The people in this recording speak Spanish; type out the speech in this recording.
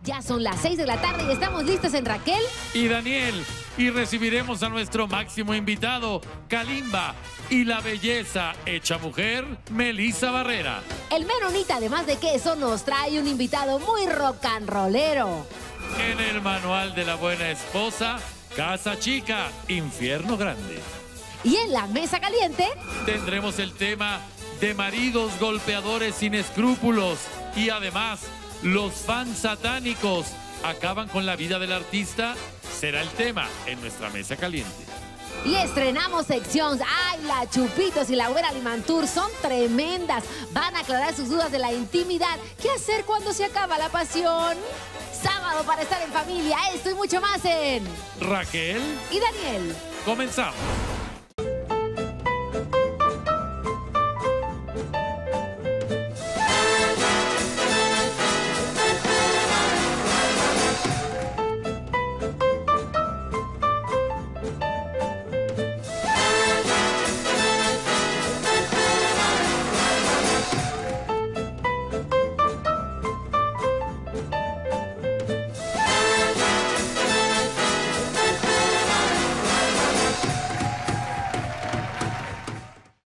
Ya son las 6 de la tarde y estamos listas en Raquel y Daniel. Y recibiremos a nuestro máximo invitado, Kalimba, y la belleza hecha mujer, Melissa Barrera. El Menonita, además de queso, nos trae un invitado muy rock and rollero. En el manual de la buena esposa, Casa Chica, Infierno Grande. Y en la mesa caliente tendremos el tema de maridos golpeadores sin escrúpulos. Y además, los fans satánicos acaban con la vida del artista. Será el tema en nuestra mesa caliente. Y estrenamos secciones. ¡Ay, la Chupitos y la Güera Limantur son tremendas! Van a aclarar sus dudas de la intimidad. ¿Qué hacer cuando se acaba la pasión? Sábado para estar en familia. Esto y mucho más en Raquel y Daniel. Comenzamos.